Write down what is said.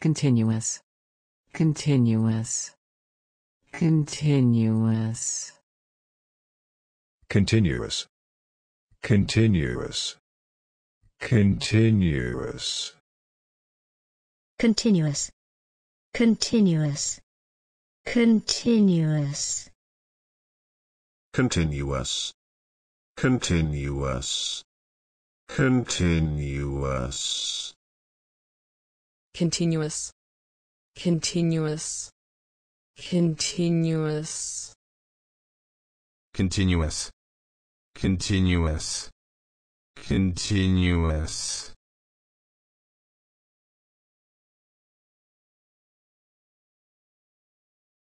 continuous, continuous, continuous, continuous, continuous, continuous, continuous, continuous, continuous, continuous, continuous, continuous, continuous, continuous, continuous, continuous, continuous, continuous.